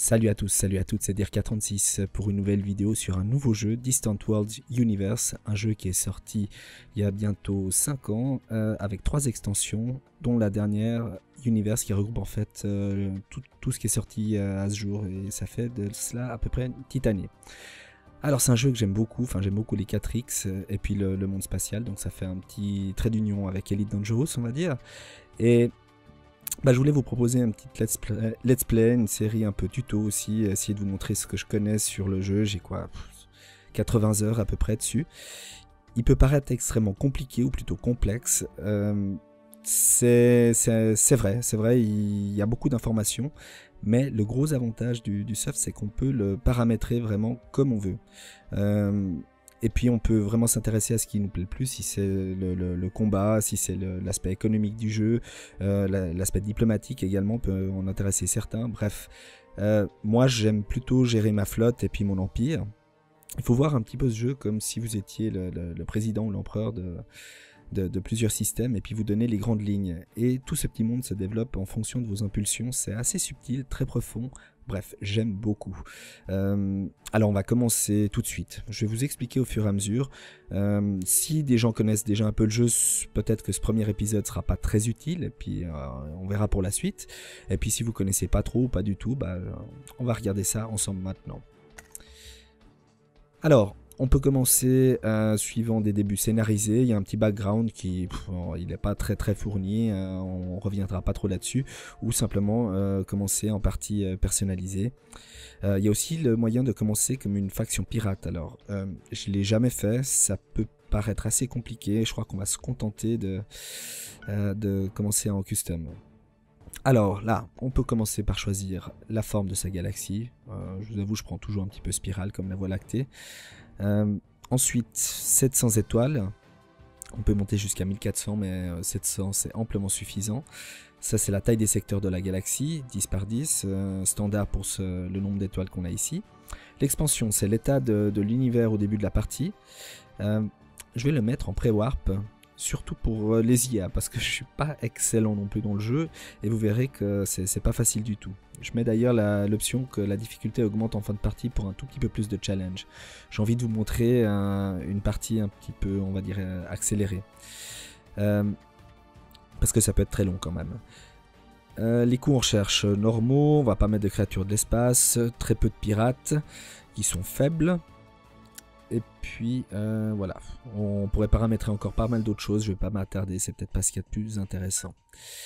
Salut à tous, salut à toutes, c'est Dirk36 pour une nouvelle vidéo sur un nouveau jeu, Distant Worlds Universe, un jeu qui est sorti il y a bientôt 5 ans avec 3 extensions, dont la dernière Universe qui regroupe en fait tout ce qui est sorti à ce jour, et ça fait de cela à peu près une petite année. Alors c'est un jeu que j'aime beaucoup, j'aime beaucoup les 4X et puis le monde spatial, donc ça fait un petit trait d'union avec Elite Dangerous on va dire. Et je voulais vous proposer un petit let's play, une série un peu tuto aussi, essayer de vous montrer ce que je connais sur le jeu. J'ai quoi, 80 heures à peu près dessus. Il peut paraître extrêmement compliqué ou plutôt complexe. C'est vrai, il y a beaucoup d'informations, mais le gros avantage du soft, c'est qu'on peut le paramétrer vraiment comme on veut. Et puis on peut vraiment s'intéresser à ce qui nous plaît le plus, si c'est le combat, si c'est l'aspect économique du jeu, l'aspect diplomatique également peut en intéresser certains. Bref, moi j'aime plutôt gérer ma flotte et puis mon empire. Il faut voir un petit peu ce jeu comme si vous étiez le président ou l'empereur de plusieurs systèmes et puis vous donner les grandes lignes. Et tout ce petit monde se développe en fonction de vos impulsions, c'est assez subtil, très profond. Bref, j'aime beaucoup. Alors on va commencer tout de suite. Je vais vous expliquer au fur et à mesure. Si des gens connaissent déjà un peu le jeu, peut-être que ce premier épisode sera pas très utile, et puis on verra pour la suite. Et puis si vous connaissez pas trop ou pas du tout, on va regarder ça ensemble maintenant. Alors, on peut commencer suivant des débuts scénarisés. Il y a un petit background qui il n'est pas très fourni, on reviendra pas trop là-dessus, ou simplement commencer en partie personnalisée. Il y a aussi le moyen de commencer comme une faction pirate. Alors, je l'ai jamais fait, ça peut paraître assez compliqué, je crois qu'on va se contenter de commencer en custom. Alors là, on peut commencer par choisir la forme de sa galaxie. Je vous avoue, je prends toujours un petit peu spirale comme la Voie lactée. Ensuite 700 étoiles, on peut monter jusqu'à 1400 mais 700 c'est amplement suffisant. Ça c'est la taille des secteurs de la galaxie, 10 par 10, standard pour le nombre d'étoiles qu'on a ici. L'expansion c'est l'état de l'univers au début de la partie. Je vais le mettre en pré-warp, surtout pour les IA, parce que je suis pas excellent non plus dans le jeu, et vous verrez que c'est pas facile du tout. Je mets d'ailleurs l'option que la difficulté augmente en fin de partie pour un tout petit peu plus de challenge. J'ai envie de vous montrer une partie un petit peu, on va dire, accélérée. Parce que ça peut être très long quand même. Les coûts on recherche normaux, on va pas mettre de créatures de l'espace, très peu de pirates, qui sont faibles. Et puis voilà, on pourrait paramétrer encore pas mal d'autres choses, je vais pas m'attarder, c'est peut-être pas ce qu'il y a de plus intéressant.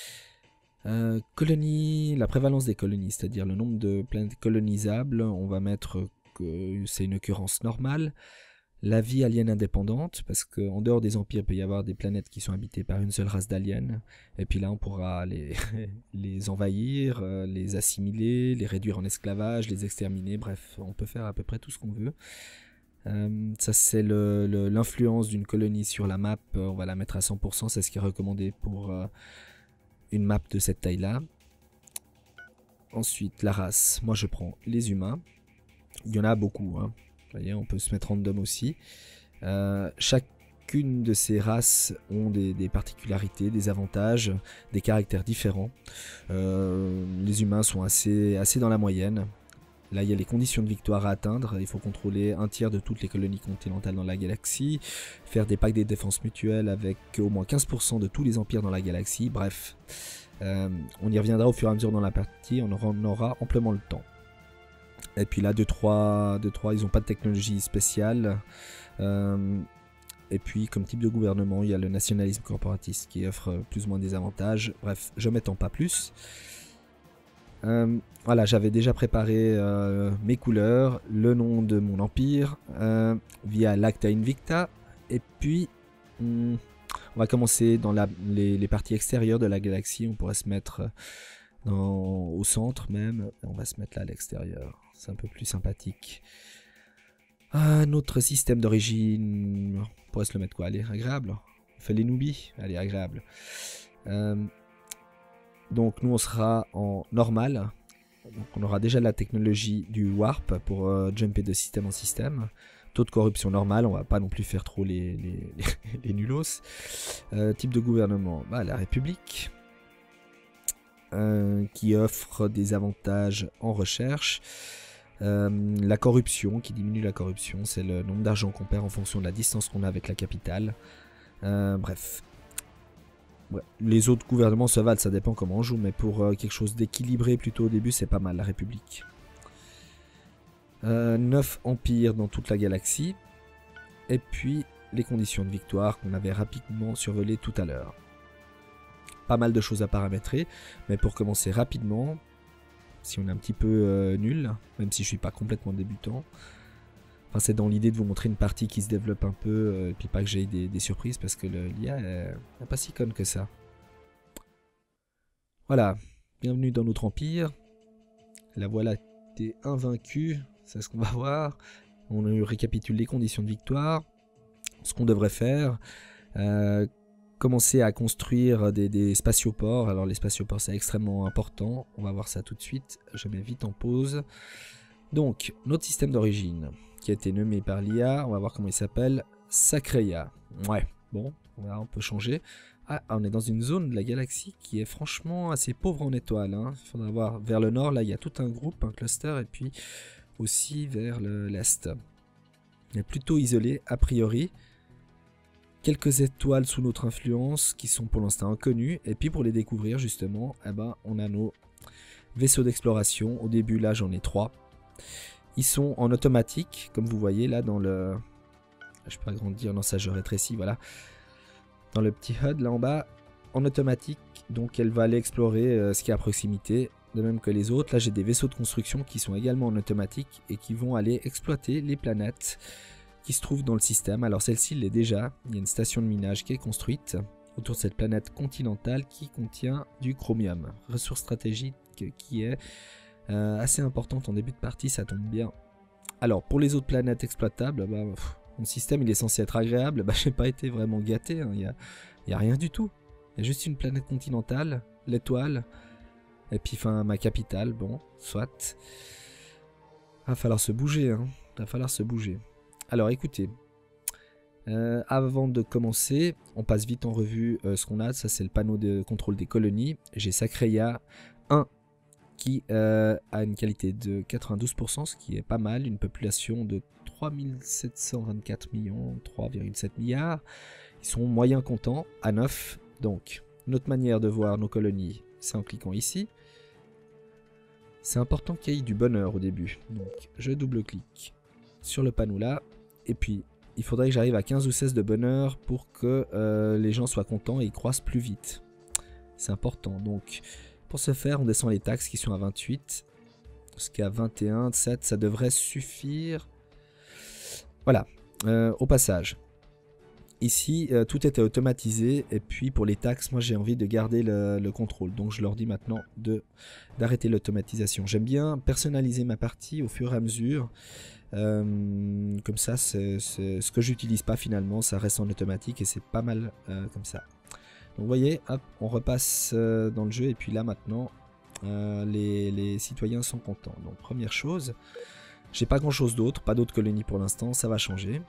Colonies, la prévalence des colonies, c'est-à-dire le nombre de planètes colonisables, on va mettre que c'est une occurrence normale. La vie alien indépendante, parce qu'en dehors des empires, il peut y avoir des planètes qui sont habitées par une seule race d'aliens, et puis là on pourra les envahir, les assimiler, les réduire en esclavage, les exterminer, bref, on peut faire à peu près tout ce qu'on veut. Ça c'est l'influence d'une colonie sur la map, on va la mettre à 100%, c'est ce qui est recommandé pour une map de cette taille là. Ensuite la race, moi je prends les humains, il y en a beaucoup, hein. Vous voyez, on peut se mettre random aussi. Chacune de ces races ont des particularités, des avantages, des caractères différents. Les humains sont assez dans la moyenne. Là, il y a les conditions de victoire à atteindre. Il faut contrôler un tiers de toutes les colonies continentales dans la galaxie, faire des pactes de défense mutuelle avec au moins 15% de tous les empires dans la galaxie. Bref, on y reviendra au fur et à mesure dans la partie, on en aura amplement le temps. Et puis là, 2-3, ils n'ont pas de technologie spéciale. Et puis, comme type de gouvernement, il y a le nationalisme corporatiste qui offre plus ou moins des avantages. Bref, je ne m'étends pas plus. Voilà, j'avais déjà préparé mes couleurs, le nom de mon empire, via l'Acta Invicta, et puis on va commencer dans les parties extérieures de la galaxie. On pourrait se mettre au centre même, on va se mettre là à l'extérieur, c'est un peu plus sympathique. Notre système d'origine, on pourrait se le mettre quoi, allez, agréable, on fait les noobies, allez, agréable. Donc nous on sera en normal, donc on aura déjà la technologie du warp pour jumper de système en système. Taux de corruption normal, on va pas non plus faire trop les nulos. Type de gouvernement, la République. qui offre des avantages en recherche. La corruption, qui diminue la corruption, c'est le nombre d'argent qu'on perd en fonction de la distance qu'on a avec la capitale. Bref. Ouais. Les autres gouvernements se valent, ça dépend comment on joue, mais pour quelque chose d'équilibré plutôt au début, c'est pas mal, la République. 9 empires dans toute la galaxie. Et puis, les conditions de victoire qu'on avait rapidement survolées tout à l'heure. Pas mal de choses à paramétrer, mais pour commencer rapidement, si on est un petit peu nul, même si je suis pas complètement débutant, enfin, c'est dans l'idée de vous montrer une partie qui se développe un peu, et puis pas que j'ai des surprises, parce que l'IA n'est pas si conne que ça. Voilà, bienvenue dans notre empire. La voilà était invaincue, c'est ce qu'on va voir. On récapitule les conditions de victoire, ce qu'on devrait faire. Commencer à construire des spatioports. Alors les spatioports c'est extrêmement important, on va voir ça tout de suite, je mets vite en pause. Donc, notre système d'origine, qui a été nommé par l'IA, on va voir comment il s'appelle, Sacreia. Ouais, bon, on peut changer. Ah, on est dans une zone de la galaxie qui est franchement assez pauvre en étoiles. Hein. Il faudra voir vers le nord, là il y a tout un groupe, un cluster, et puis aussi vers l'est. Il est plutôt isolé, a priori. Quelques étoiles sous notre influence qui sont pour l'instant inconnues. Et puis pour les découvrir justement, eh ben, on a nos vaisseaux d'exploration. Au début là j'en ai 3. Ils sont en automatique, comme vous voyez là dans le... Je peux agrandir, non ça je rétrécis, voilà. Dans le petit HUD là en bas, en automatique. Donc elle va aller explorer ce qui est à proximité. De même que les autres. Là j'ai des vaisseaux de construction qui sont également en automatique et qui vont aller exploiter les planètes qui se trouve dans le système. Alors celle-ci l'est déjà, il y a une station de minage qui est construite autour de cette planète continentale qui contient du chromium, ressource stratégique qui est assez importante en début de partie, ça tombe bien. Alors pour les autres planètes exploitables, bah, mon système il est censé être agréable, bah, j'ai pas été vraiment gâté, hein. Il y a rien du tout, il y a juste une planète continentale, l'étoile, et puis enfin ma capitale, bon, soit. Va falloir se bouger, hein. Va falloir se bouger. Alors écoutez, avant de commencer, on passe vite en revue ce qu'on a. Ça c'est le panneau de contrôle des colonies. J'ai Sacreia 1 qui a une qualité de 92%, ce qui est pas mal. Une population de 3724 millions, 3,7 milliards. Ils sont moyens contents à 9. Donc notre manière de voir nos colonies, c'est en cliquant ici. C'est important qu'il y ait du bonheur au début. Donc je double-clique sur le panneau là. Et puis, il faudrait que j'arrive à 15 ou 16 de bonheur pour que les gens soient contents et ils croissent plus vite. C'est important. Donc, pour ce faire, on descend les taxes qui sont à 28. Jusqu'à 21, 7, ça devrait suffire. Voilà. Au passage. Ici, tout était automatisé. Et puis, pour les taxes, moi, j'ai envie de garder le contrôle. Donc, je leur dis maintenant d'arrêter l'automatisation. J'aime bien personnaliser ma partie au fur et à mesure. Comme ça c'est ce que j'utilise pas finalement, ça reste en automatique et c'est pas mal comme ça. Donc vous voyez, hop, on repasse dans le jeu et puis là maintenant les citoyens sont contents. Donc première chose, j'ai pas grand chose d'autre, pas d'autres colonies pour l'instant, ça va changer.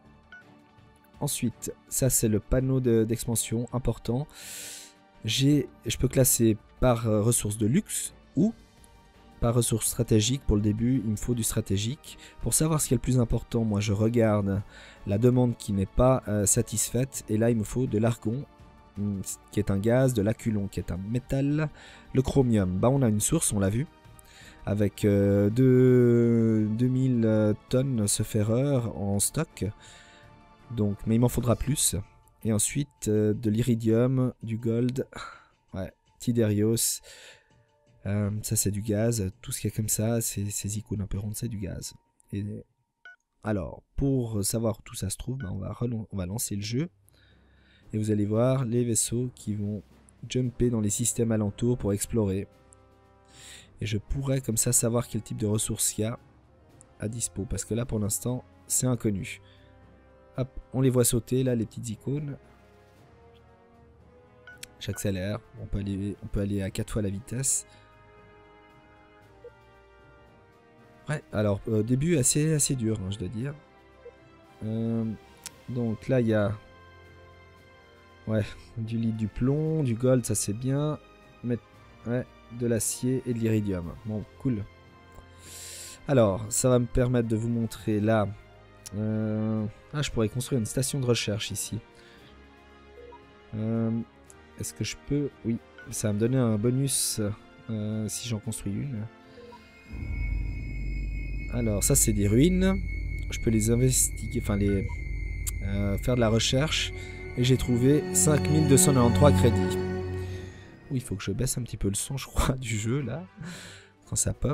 Ensuite, ça c'est le panneau d'expansion important. Je peux classer par ressources de luxe ou par ressources stratégiques. Pour le début, il me faut du stratégique. Pour savoir ce qui est le plus important, moi je regarde la demande qui n'est pas satisfaite. Et là, il me faut de l'argon, qui est un gaz, de l'aculon, qui est un métal, le chromium. Bah, on a une source, on l'a vu, avec 2000 tonnes ce ferreur en stock. Donc, mais il m'en faudra plus. Et ensuite, de l'iridium, du gold, ouais, Tiderios. Ça c'est du gaz, tout ce qui est comme ça, ces icônes un peu rondes, c'est du gaz. Et alors, pour savoir où tout ça se trouve, ben on va lancer le jeu. Et vous allez voir les vaisseaux qui vont jumper dans les systèmes alentours pour explorer. Et je pourrais comme ça savoir quel type de ressources il y a à dispo. Parce que là pour l'instant, c'est inconnu. Hop, on les voit sauter là, les petites icônes. J'accélère, on peut aller à 4 fois la vitesse. Ouais, alors début assez dur, hein, je dois dire. Donc là il y a ouais, du plomb, du gold, ça c'est bien. Ouais, de l'acier et de l'iridium. Bon, cool. Alors, ça va me permettre de vous montrer là. Ah, je pourrais construire une station de recherche ici. Est-ce que je peux... Oui, ça va me donner un bonus si j'en construis une. Alors, ça c'est des ruines. Je peux les investiguer, enfin les faire de la recherche. Et j'ai trouvé 5293 crédits. Oui, il faut que je baisse un petit peu le son, je crois, du jeu là. Quand ça pop.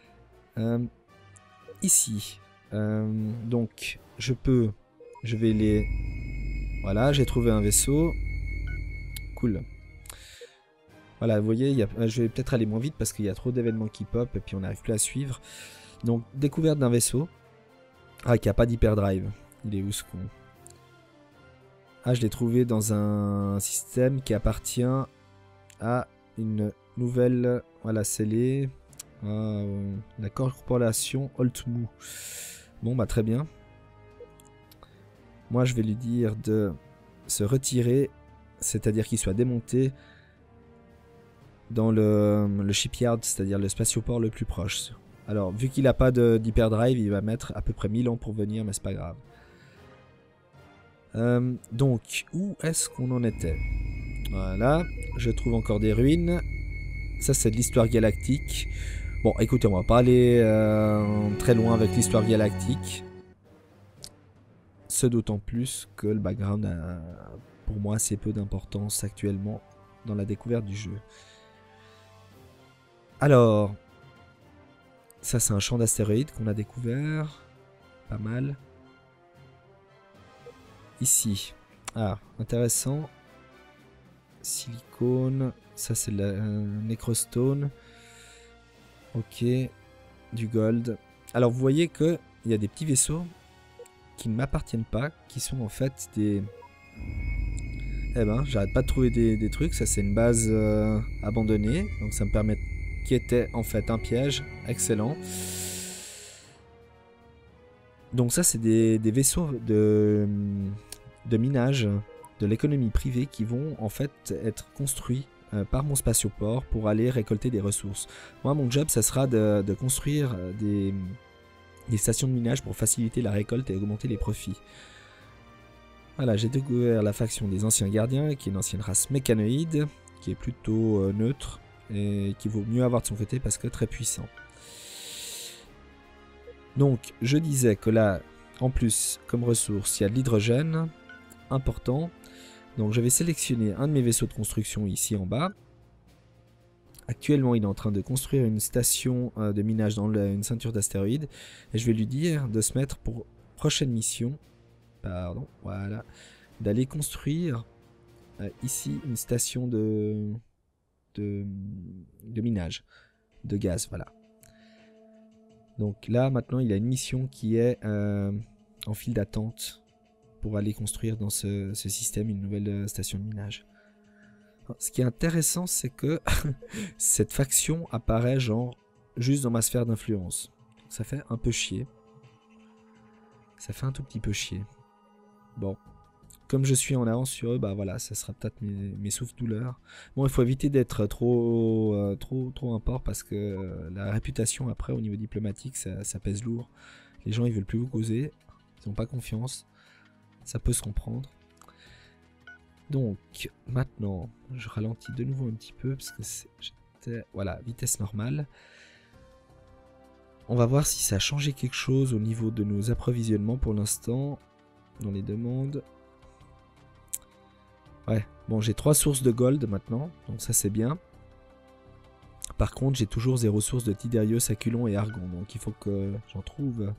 Ici. Donc, je vais les... Voilà, j'ai trouvé un vaisseau. Cool. Voilà, vous voyez, je vais peut-être aller moins vite parce qu'il y a trop d'événements qui pop et puis on n'arrive plus à suivre. Donc, découverte d'un vaisseau. Ah, qui n'a pas d'hyperdrive. Il est où ce con? Ah, je l'ai trouvé dans un système qui appartient à une nouvelle... Voilà, scellée. La corporation Oltmu. Bon, bah très bien. Moi, je vais lui dire de se retirer, c'est-à-dire qu'il soit démonté dans le shipyard, c'est-à-dire le spatioport le plus proche. Alors, vu qu'il n'a pas d'hyperdrive, il va mettre à peu près 1000 ans pour venir, mais c'est pas grave. Donc, où est-ce qu'on en était? Voilà, je trouve encore des ruines. Ça, c'est de l'histoire galactique. Bon, écoutez, on va pas aller très loin avec l'histoire galactique. Ce d'autant plus que le background a, pour moi, assez peu d'importance actuellement dans la découverte du jeu. Alors, ça c'est un champ d'astéroïdes qu'on a découvert. Pas mal. Ici. Ah, intéressant. Silicone. Ça c'est la Necrostone. Ok. Du gold. Alors vous voyez qu'il y a des petits vaisseaux qui ne m'appartiennent pas, qui sont en fait des... Eh ben, j'arrête pas de trouver des trucs. Ça c'est une base abandonnée. Donc ça me permet... Qui était en fait un piège. Excellent. Donc ça c'est des vaisseaux de minage de l'économie privée qui vont en fait être construits par mon spatioport pour aller récolter des ressources. Moi mon job ça sera de construire des stations de minage pour faciliter la récolte et augmenter les profits. Voilà, j'ai découvert la faction des anciens gardiens qui est une ancienne race mécanoïde qui est plutôt neutre et qui vaut mieux avoir de son côté parce que très puissant. Donc je disais que là en plus comme ressource il y a de l'hydrogène important. Donc je vais sélectionner un de mes vaisseaux de construction ici en bas. Actuellement il est en train de construire une station de minage dans une ceinture d'astéroïdes. Et je vais lui dire de se mettre pour prochaine mission. Pardon, voilà. D'aller construire ici une station de minage. De gaz, voilà. Donc là maintenant il a une mission qui est en file d'attente pour aller construire dans ce système une nouvelle station de minage. Ce qui est intéressant, c'est que cette faction apparaît genre juste dans ma sphère d'influence. Ça fait un peu chier. Ça fait un tout petit peu chier. Bon, comme je suis en avance sur eux, bah voilà, ça sera peut-être mes souffles-douleurs. Bon, il faut éviter d'être trop import parce que la réputation après au niveau diplomatique, ça pèse lourd. Les gens ils veulent plus vous causer, ils n'ont pas confiance. Ça peut se comprendre. Donc, maintenant, je ralentis de nouveau un petit peu parce que j'étais... Voilà, vitesse normale. On va voir si ça a changé quelque chose au niveau de nos approvisionnements pour l'instant. Dans les demandes. Ouais, bon, j'ai 3 sources de gold maintenant. Donc ça, c'est bien. Par contre, j'ai toujours 0 source de Tiderios, Aculon et Argon. Donc il faut que j'en trouve...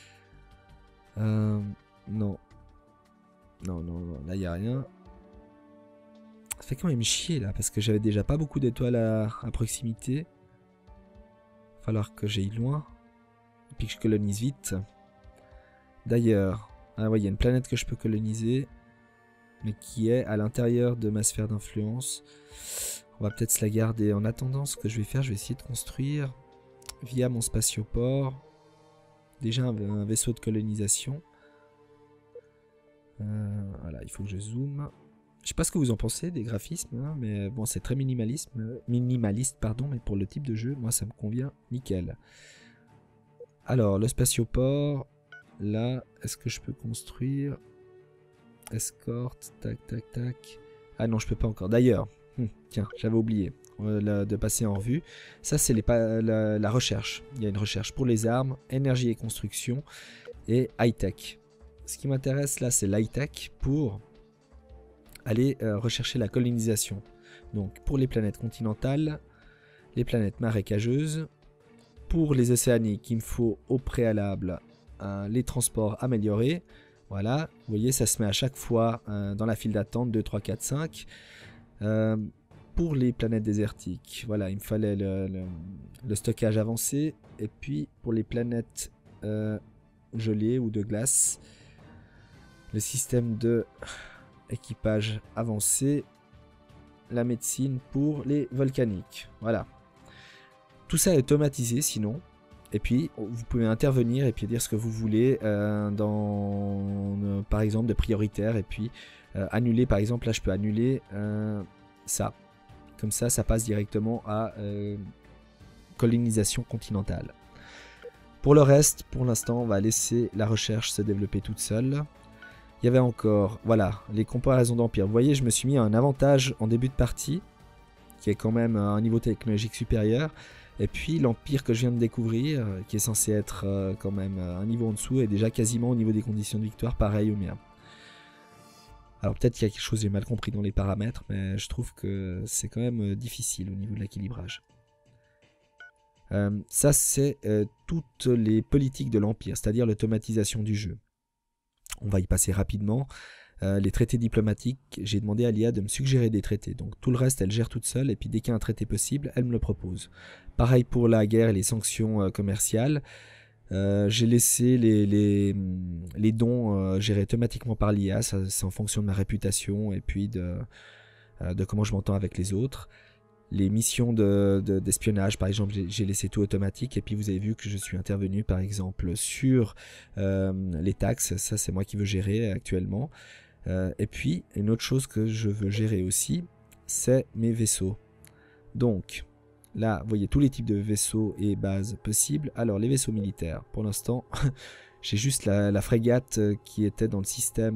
Non. Non, là il n'y a rien. Ça fait quand même chier là, parce que j'avais déjà pas beaucoup d'étoiles à proximité. Il va falloir que j'aille loin. Et puis que je colonise vite. D'ailleurs, ah ouais, il y a une planète que je peux coloniser. Mais qui est à l'intérieur de ma sphère d'influence. On va peut-être se la garder. En attendant, ce que je vais faire, je vais essayer de construire via mon spatioport. Déjà un vaisseau de colonisation. Voilà, il faut que je zoome. Je sais pas ce que vous en pensez des graphismes, hein, mais bon, c'est très minimaliste, pardon, mais pour le type de jeu, moi ça me convient nickel. Alors, le spatioport, là, est-ce que je peux construire? Escorte, tac, tac, tac. Ah non, je peux pas encore. D'ailleurs, tiens, j'avais oublié de passer en revue. Ça, c'est la recherche. Il y a une recherche pour les armes, énergie et construction, et high-tech. Ce qui m'intéresse là, c'est l'high-tech pour aller rechercher la colonisation. Donc, pour les planètes continentales, les planètes marécageuses, pour les océaniques, il me faut au préalable les transports améliorés. Voilà, vous voyez, ça se met à chaque fois dans la file d'attente 2, 3, 4, 5. Pour les planètes désertiques, voilà, il me fallait le stockage avancé. Et puis pour les planètes gelées ou de glace, le système de équipage avancé, la médecine pour les volcaniques. Voilà. Tout ça est automatisé sinon. Et puis, vous pouvez intervenir et puis dire ce que vous voulez par exemple, de prioritaire. Et puis, annuler, par exemple, là, je peux annuler ça. Comme ça, ça passe directement à colonisation continentale. Pour le reste, pour l'instant, on va laisser la recherche se développer toute seule. Il y avait encore, voilà, les comparaisons d'empire. Vous voyez, je me suis mis à un avantage en début de partie, qui est quand même un niveau technologique supérieur. Et puis l'empire que je viens de découvrir, qui est censé être quand même un niveau en dessous, est déjà quasiment au niveau des conditions de victoire pareil au mien. Alors peut-être qu'il y a quelque chose que j'ai mal compris dans les paramètres, mais je trouve que c'est quand même difficile au niveau de l'équilibrage. Ça c'est toutes les politiques de l'empire, c'est-à-dire l'automatisation du jeu. On va y passer rapidement. Les traités diplomatiques, j'ai demandé à l'IA de me suggérer des traités. Donc tout le reste, elle gère toute seule. Et puis dès qu'il y a un traité possible, elle me le propose. Pareil pour la guerre et les sanctions commerciales. J'ai laissé les dons gérés automatiquement par l'IA. C'est en fonction de ma réputation et puis de comment je m'entends avec les autres. Les missions d'espionnage, par exemple, j'ai laissé tout automatique. Et puis vous avez vu que je suis intervenu, par exemple, sur les taxes. Ça, c'est moi qui veux gérer actuellement. Et puis, une autre chose que je veux gérer aussi, c'est mes vaisseaux. Donc, là, vous voyez tous les types de vaisseaux et bases possibles. Alors, les vaisseaux militaires, pour l'instant, j'ai juste la frégate qui était dans le système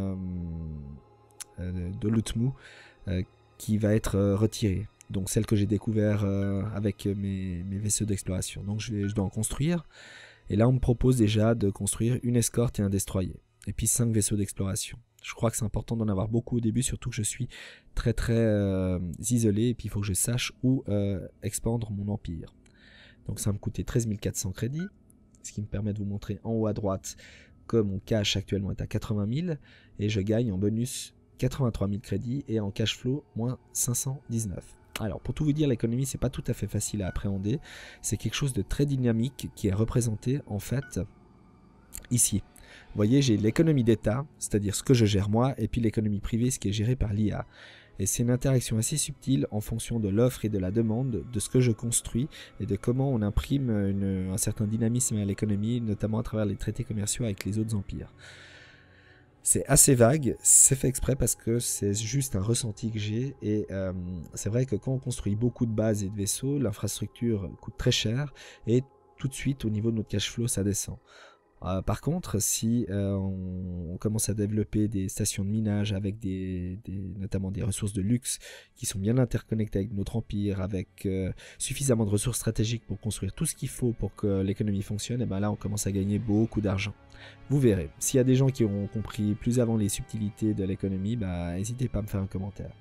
de l'Utmu qui va être retirée. Donc, celle que j'ai découvert avec mes vaisseaux d'exploration. Donc, je dois en construire. Et là, on me propose déjà de construire une escorte et un destroyer. Et puis 5 vaisseaux d'exploration. Je crois que c'est important d'en avoir beaucoup au début, surtout que je suis très isolé. Et puis il faut que je sache où expandre mon empire. Donc ça va me coûter 13 400 crédits. Ce qui me permet de vous montrer en haut à droite que mon cash actuellement est à 80 000. Et je gagne en bonus 83 000 crédits. Et en cash flow, moins 519. Alors pour tout vous dire, l'économie c'est pas tout à fait facile à appréhender. C'est quelque chose de très dynamique qui est représenté en fait ici. Vous voyez, j'ai l'économie d'État, c'est-à-dire ce que je gère moi, et puis l'économie privée, ce qui est géré par l'IA. Et c'est une interaction assez subtile en fonction de l'offre et de la demande, de ce que je construis, et de comment on imprime un certain dynamisme à l'économie, notamment à travers les traités commerciaux avec les autres empires. C'est assez vague, c'est fait exprès parce que c'est juste un ressenti que j'ai, et c'est vrai que quand on construit beaucoup de bases et de vaisseaux, l'infrastructure coûte très cher, et tout de suite, au niveau de notre cash flow, ça descend. Par contre, si on commence à développer des stations de minage avec notamment des ressources de luxe qui sont bien interconnectées avec notre empire, avec suffisamment de ressources stratégiques pour construire tout ce qu'il faut pour que l'économie fonctionne, et ben là on commence à gagner beaucoup d'argent. Vous verrez. S'il y a des gens qui ont compris plus avant les subtilités de l'économie, bah, n'hésitez pas à me faire un commentaire.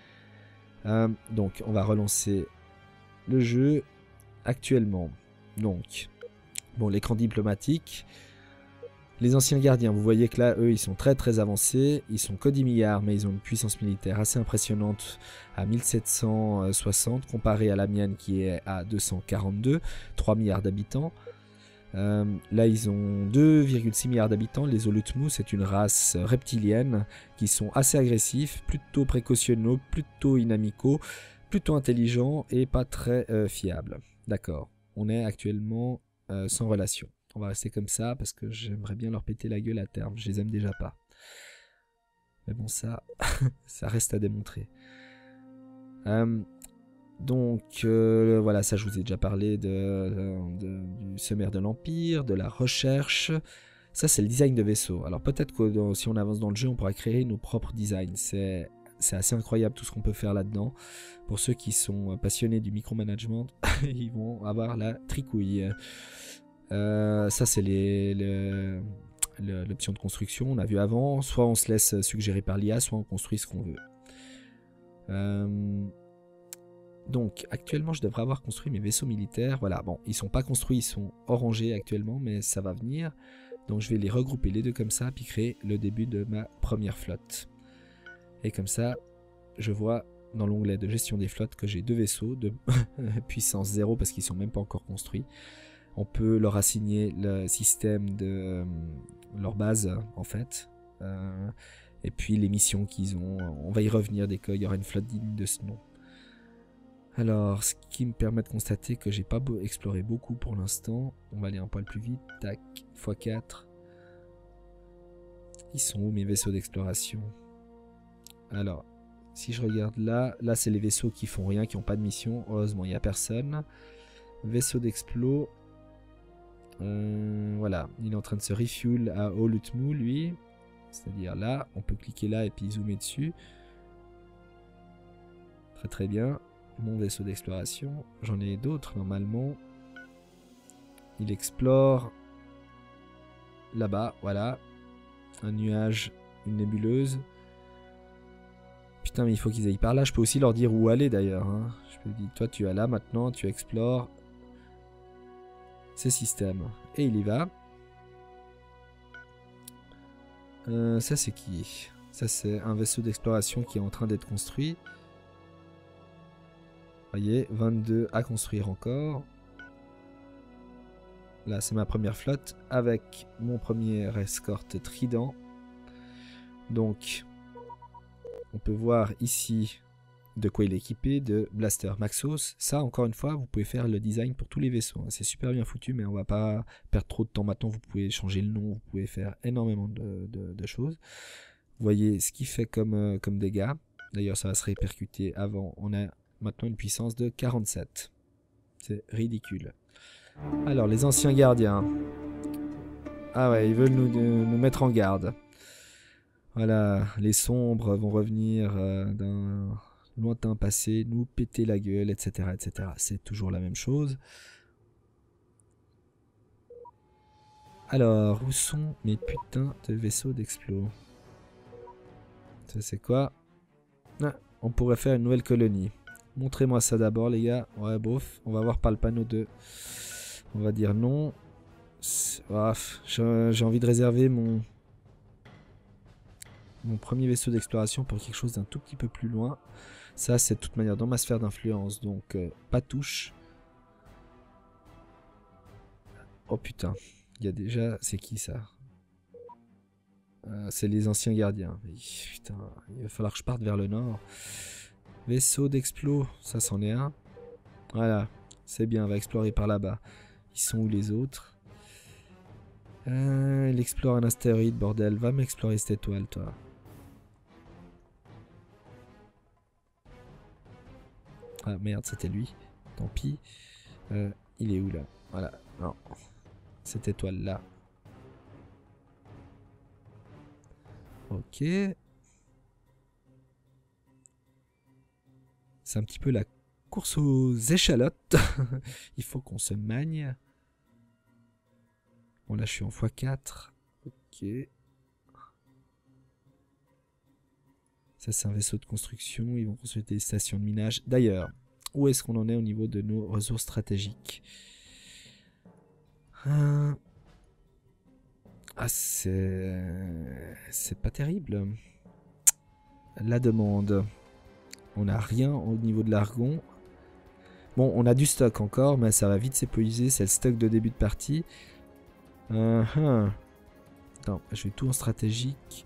Donc on va relancer le jeu actuellement. Donc, bon, l'écran diplomatique. Les anciens gardiens, vous voyez que là, eux, ils sont très avancés. Ils sont que 10 milliards, mais ils ont une puissance militaire assez impressionnante à 1760, comparé à la mienne qui est à 242, 3 milliards d'habitants. Là, ils ont 2,6 milliards d'habitants. Les Olutmu, c'est une race reptilienne qui sont assez agressifs, plutôt précautionneux, plutôt inamicaux, plutôt intelligents et pas très fiables. D'accord, on est actuellement sans relation. On va rester comme ça parce que j'aimerais bien leur péter la gueule à terme. Je les aime déjà pas. Mais bon, ça, ça reste à démontrer. Donc voilà, ça je vous ai déjà parlé du sommaire de l'Empire, de la recherche. Ça c'est le design de vaisseau. Alors peut-être que si on avance dans le jeu, on pourra créer nos propres designs. C'est assez incroyable tout ce qu'on peut faire là-dedans. Pour ceux qui sont passionnés du micromanagement, ils vont avoir la tricouille. Ça c'est l'option de construction, on a vu avant. Soit on se laisse suggérer par l'IA, soit on construit ce qu'on veut. Donc actuellement je devrais avoir construit mes vaisseaux militaires. Voilà, bon, ils sont pas construits, ils sont orangés actuellement, mais ça va venir. Donc je vais les regrouper les deux comme ça, puis créer le début de ma première flotte. Et comme ça, je vois dans l'onglet de gestion des flottes que j'ai deux vaisseaux de puissance 0 parce qu'ils sont même pas encore construits. On peut leur assigner le système de leur base en fait. Et puis les missions qu'ils ont, on va y revenir dès qu'il y aura une flotte digne de ce nom. Alors, ce qui me permet de constater que j'ai pas exploré beaucoup pour l'instant. On va aller un poil plus vite. Tac, x4. Ils sont où mes vaisseaux d'exploration? Alors, si je regarde là c'est les vaisseaux qui font rien, qui n'ont pas de mission. Heureusement, il n'y a personne. Vaisseau d'explo. Voilà, il est en train de se refuel à Olutmu, lui. C'est-à-dire là, on peut cliquer là et puis zoomer dessus. Très très bien. Mon vaisseau d'exploration. J'en ai d'autres normalement. Il explore là-bas, voilà. Un nuage, une nébuleuse. Putain, mais il faut qu'ils aillent par là. Je peux aussi leur dire où aller d'ailleurs. Hein. Je peux dire, toi tu es là maintenant, tu explores ces systèmes. Et il y va. Ça c'est qui? Ça c'est un vaisseau d'exploration qui est en train d'être construit. Voyez, 22 à construire encore. Là, c'est ma première flotte avec mon premier escorte Trident. Donc, on peut voir ici de quoi il est équipé, de Blaster Maxos. Ça, encore une fois, vous pouvez faire le design pour tous les vaisseaux. C'est super bien foutu, mais on va pas perdre trop de temps maintenant. Vous pouvez changer le nom, vous pouvez faire énormément de choses. Vous voyez ce qu'il fait comme dégâts. D'ailleurs, ça va se répercuter avant. On a maintenant une puissance de 47. C'est ridicule. Alors, les anciens gardiens. Ah ouais, ils veulent nous mettre en garde. Voilà, les sombres vont revenir d'un lointain passé, nous péter la gueule, etc. etc. C'est toujours la même chose. Alors, où sont mes putains de vaisseaux d'explos? Ça c'est quoi? Ah, on pourrait faire une nouvelle colonie. Montrez-moi ça d'abord les gars. Ouais, bof, on va voir par le panneau de... On va dire non. J'ai envie de réserver mon premier vaisseau d'exploration pour quelque chose d'un tout petit peu plus loin. Ça, c'est de toute manière dans ma sphère d'influence, donc pas touche. Oh putain, il y a déjà... C'est qui ça? C'est les anciens gardiens. Putain, il va falloir que je parte vers le nord. Vaisseau d'explo, ça c'en est un. Voilà, c'est bien, on va explorer par là-bas. Ils sont où les autres? Il explore un astéroïde, bordel. Va m'explorer cette étoile, toi. Ah merde, c'était lui. Tant pis. Il est où là? Voilà, non. Cette étoile là. Ok. C'est un petit peu la course aux échalotes. Il faut qu'on se magne. Bon là je suis en x4. Ok. Ça c'est un vaisseau de construction. Ils vont construire des stations de minage. D'ailleurs, où est-ce qu'on en est au niveau de nos ressources stratégiques? Ah c'est pas terrible. La demande. On n'a rien au niveau de l'argon. Bon, on a du stock encore, mais ça va vite s'épuiser. C'est le stock de début de partie. Attends, je vais tout en stratégique.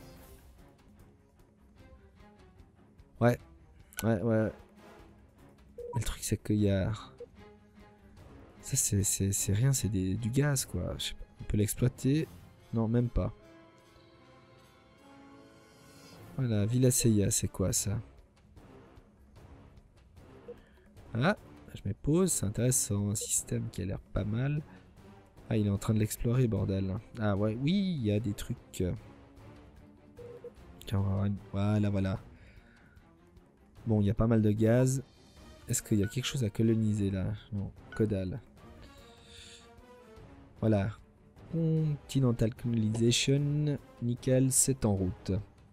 Ouais. Mais le truc, c'est qu'il y a... Ça, c'est rien, c'est du gaz, quoi. Je sais pas, on peut l'exploiter. Non, même pas. Voilà, Villa Seiya, c'est quoi ça? Ah, je me pose, c'est intéressant, un système qui a l'air pas mal. Ah, il est en train de l'explorer, bordel. Ah ouais, oui, il y a des trucs. Voilà, voilà. Bon, il y a pas mal de gaz. Est-ce qu'il y a quelque chose à coloniser là? Non, que dalle. Voilà. Continental Colonization. Nickel, c'est en route.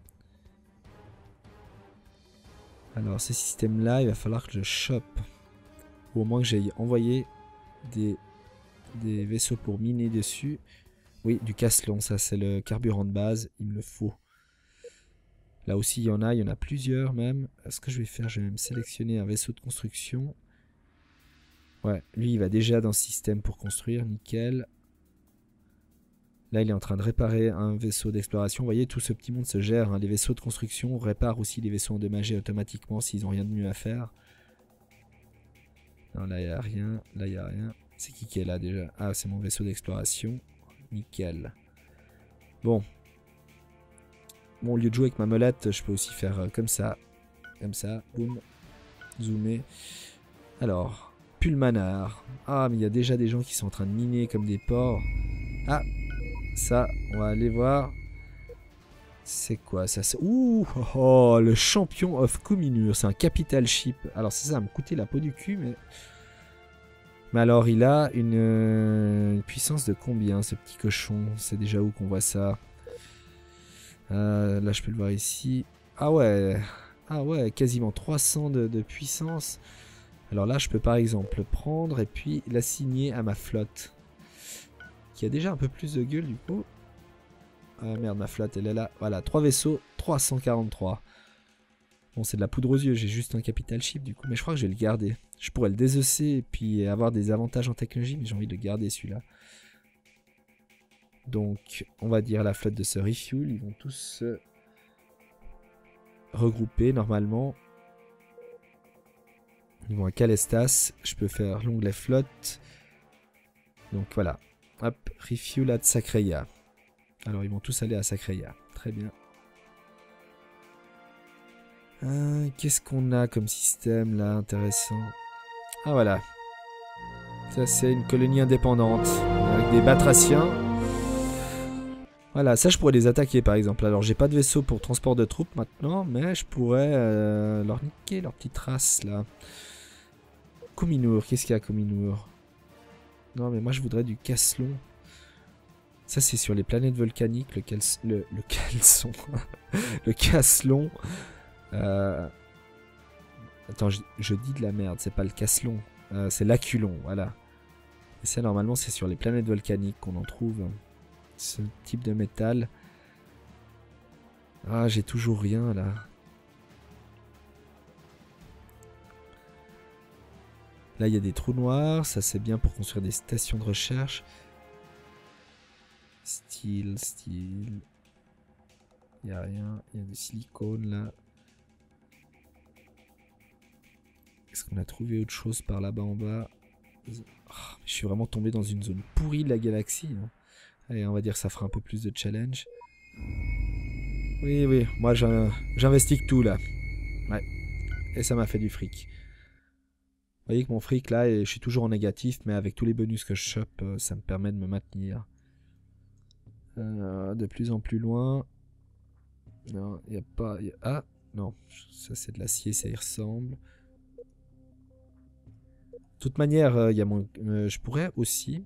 Alors, ce système-là, il va falloir que je chope. Ou au moins que j'aille envoyer des vaisseaux pour miner dessus. Oui, du casse-long, ça c'est le carburant de base, il me le faut. Là aussi, il y en a plusieurs même. Ce que je vais faire, je vais même sélectionner un vaisseau de construction. Ouais, lui, il va déjà dans ce système pour construire, nickel. Là, il est en train de réparer un vaisseau d'exploration. Vous voyez, tout ce petit monde se gère. Hein. Les vaisseaux de construction réparent aussi les vaisseaux endommagés automatiquement s'ils n'ont rien de mieux à faire. Non, là, il n'y a rien. Là, il n'y a rien. C'est qui est là déjà? Ah, c'est mon vaisseau d'exploration. Nickel. Bon. Bon, au lieu de jouer avec ma molette, je peux aussi faire comme ça. Comme ça. Boum. Zoomer. Alors, Pulmanar. Ah, mais il y a déjà des gens qui sont en train de miner comme des porcs. Ah, ça, on va aller voir. C'est quoi ça? Ouh, oh, le champion of Cominur. C'est un capital ship. Alors ça va me coûter la peau du cul, mais... Mais alors, il a une puissance de combien, ce petit cochon? C'est déjà où qu'on voit ça? Là, je peux le voir ici. Ah ouais, quasiment 300 de puissance. Alors là, je peux par exemple le prendre et puis l'assigner à ma flotte. Qui a déjà un peu plus de gueule du coup. Ah merde, ma flotte, elle est là. Voilà, 3 vaisseaux, 343. Bon, c'est de la poudre aux yeux, j'ai juste un capital ship du coup. Mais je crois que je vais le garder. Je pourrais le désosser et puis avoir des avantages en technologie, mais j'ai envie de le garder celui-là. Donc, on va dire la flotte de ce refuel. Ils vont tous se regrouper normalement. Ils vont à Calestas. Je peux faire l'onglet flotte. Donc voilà. Hop, refuel at Sacreia. Alors, ils vont tous aller à Sacreia. Très bien. Qu'est-ce qu'on a comme système là intéressant? Ah voilà. Ça, c'est une colonie indépendante. Avec des batraciens. Voilà, ça je pourrais les attaquer par exemple. Alors j'ai pas de vaisseau pour transport de troupes maintenant, mais je pourrais leur niquer leur petite race là. Cominur, qu'est-ce qu'il y a Cominur? Non mais moi je voudrais du caslon. Ça c'est sur les planètes volcaniques, le caleçon. Le caslon. Attends, je dis de la merde, c'est pas le caslon. C'est l'aculon, voilà. Et ça normalement c'est sur les planètes volcaniques qu'on en trouve. Ce type de métal. Ah, j'ai toujours rien là. Là, il y a des trous noirs. Ça, c'est bien pour construire des stations de recherche. Steel. Il n'y a rien. Il y a du silicone là. Est-ce qu'on a trouvé autre chose par là-bas en bas? Oh, je suis vraiment tombé dans une zone pourrie de la galaxie. Hein. Allez, on va dire que ça fera un peu plus de challenge. Oui, moi j'investis tout là. Ouais. Et ça m'a fait du fric. Vous voyez que mon fric là, je suis toujours en négatif, mais avec tous les bonus que je chope, ça me permet de me maintenir. De plus en plus loin. Non, il n'y a pas... Ah, non, ça c'est de l'acier, ça y ressemble. De toute manière, il y a mon... je pourrais aussi...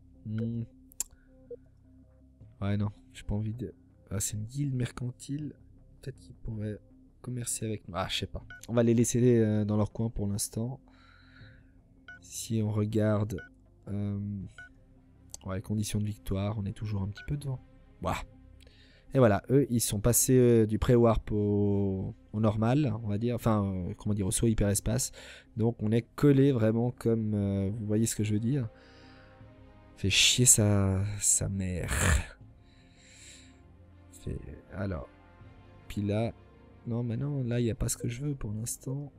Ouais, non, j'ai pas envie de... Ah, c'est une guilde mercantile. Peut-être qu'ils pourraient commercer avec nous. Ah, je sais pas. On va les laisser dans leur coin pour l'instant. Si on regarde... ouais, conditions de victoire, on est toujours un petit peu devant. Bah. Et voilà, eux, ils sont passés du pré-warp au normal, on va dire. Enfin, comment dire, au saut hyperespace. Donc, on est collé vraiment comme... vous voyez ce que je veux dire? Fait chier sa mère. Alors, puis là, non, mais non, là, il n'y a pas ce que je veux pour l'instant.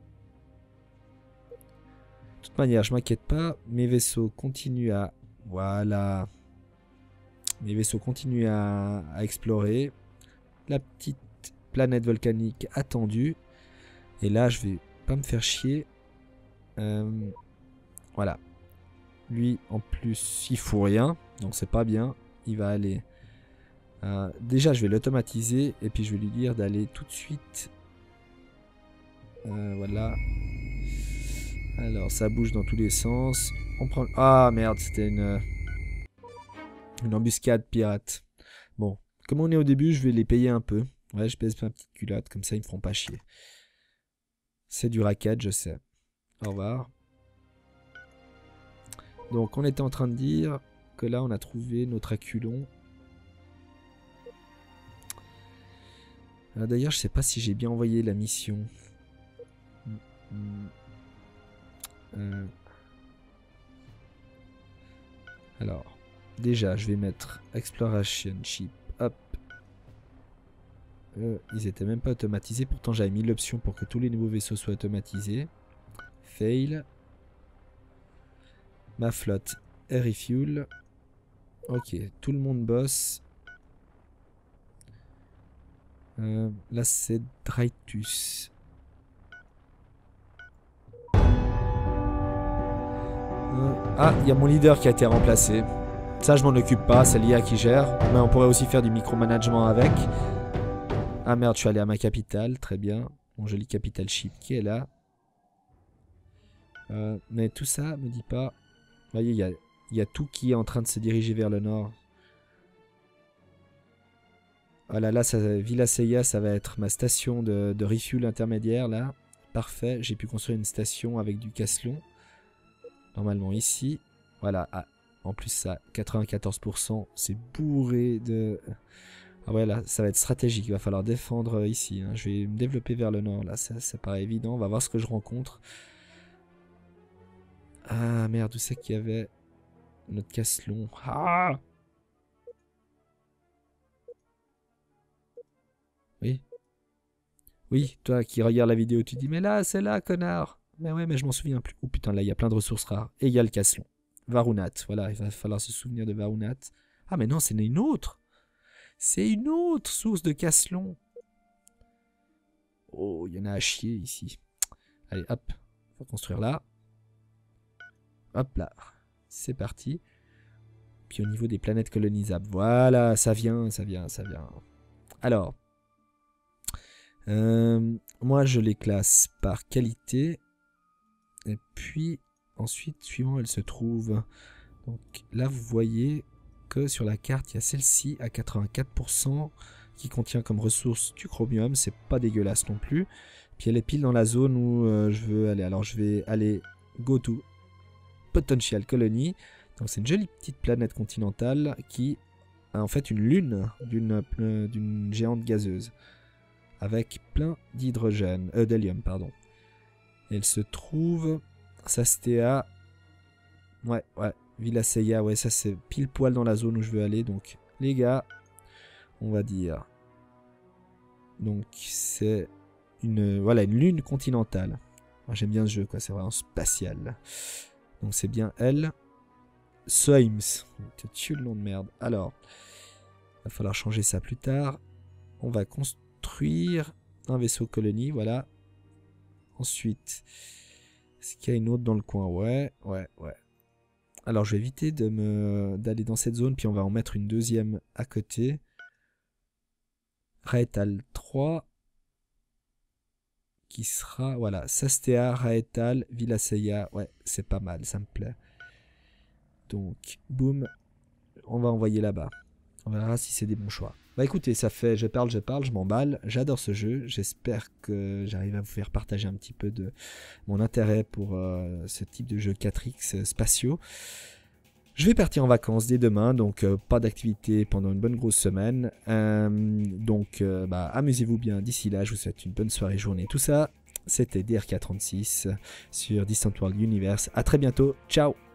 De toute manière, je m'inquiète pas. Mes vaisseaux continuent à... Voilà. Mes vaisseaux continuent à explorer. La petite planète volcanique attendue. Et là, je vais pas me faire chier. Voilà. Lui, en plus, il fout rien. Donc, c'est pas bien. Il va aller... déjà, je vais l'automatiser. Et puis, je vais lui dire d'aller tout de suite... voilà. Alors, ça bouge dans tous les sens. On prend... Ah, merde, c'était une embuscade pirate. Bon, comme on est au début, je vais les payer un peu. Ouais, je pèse ma petite culotte. Comme ça, ils me feront pas chier. C'est du racket, je sais. Au revoir. Donc, on était en train de dire que là, on a trouvé notre aculon. D'ailleurs, je sais pas si j'ai bien envoyé la mission. Alors, déjà, je vais mettre Exploration Ship. Hop. Ils étaient même pas automatisés. Pourtant, j'avais mis l'option pour que tous les nouveaux vaisseaux soient automatisés. Fail. Ma flotte est refuel. Ok, tout le monde bosse. Là, c'est Draitus. Ah, il y a mon leader qui a été remplacé. Ça, je m'en occupe pas, c'est l'IA qui gère. Mais on pourrait aussi faire du micromanagement avec. Ah merde, je suis allé à ma capitale, très bien. Mon joli capital ship qui est là. Mais tout ça, me dit pas... Vous voyez, il y a tout qui est en train de se diriger vers le nord. Voilà, là, Villa Seiya, ça va être ma station de refuel intermédiaire, là. Parfait, j'ai pu construire une station avec du Caslon. Normalement ici. Voilà, ah, en plus ça, 94%, c'est bourré de... Ah ouais, là, ça va être stratégique, il va falloir défendre ici. Hein. Je vais me développer vers le nord, là, ça paraît évident. On va voir ce que je rencontre. Ah merde, où c'est qu'il y avait notre Caslon? Ah! Oui. Oui, toi qui regardes la vidéo, tu dis, mais là, c'est là, connard. Mais ouais, mais je m'en souviens plus. Oh putain, là, il y a plein de ressources rares. Et il y a le Caslon. Varunat, voilà, il va falloir se souvenir de Varunat. Ah, mais non, c'est une autre. C'est une autre source de Caslon. Oh, il y en a à chier ici. Allez, hop, on va construire là. Hop là, c'est parti. Puis au niveau des planètes colonisables, voilà, ça vient, ça vient, ça vient. Alors, moi je les classe par qualité. Et puis, ensuite, suivant elle se trouve. Donc là, vous voyez que sur la carte, il y a celle-ci à 84% qui contient comme ressource du chromium. C'est pas dégueulasse non plus. Puis elle est pile dans la zone où je veux aller. Alors je vais aller go to Potential Colony. Donc c'est une jolie petite planète continentale qui a en fait une lune d'une géante gazeuse. Avec plein d'hydrogène. D'hélium, pardon. Et elle se trouve... Sastea. Ouais, Villa Seiya, ouais, ça c'est pile poil dans la zone où je veux aller. Donc, les gars, on va dire. Donc, c'est voilà, une lune continentale. J'aime bien ce jeu, quoi, c'est vraiment spatial. Donc, c'est bien elle. Soims. Tu tues le nom de merde. Alors, il va falloir changer ça plus tard. On va construire un vaisseau colonie, voilà. Ensuite, est-ce qu'il y a une autre dans le coin? Ouais. Alors, je vais éviter d'aller dans cette zone, puis on va en mettre une deuxième à côté. Raetal 3. Qui sera, voilà, Sastea, Raetal, Villa Seiya. Ouais, c'est pas mal, ça me plaît. Donc, boum, on va envoyer là-bas. On verra si c'est des bons choix. Bah écoutez, ça fait, je parle, je m'emballe. J'adore ce jeu. J'espère que j'arrive à vous faire partager un petit peu de mon intérêt pour ce type de jeu 4X spatiaux. Je vais partir en vacances dès demain, donc pas d'activité pendant une bonne grosse semaine. Donc amusez-vous bien d'ici là. Je vous souhaite une bonne soirée, journée, tout ça. C'était DRK36 sur Distant World Universe. À très bientôt. Ciao!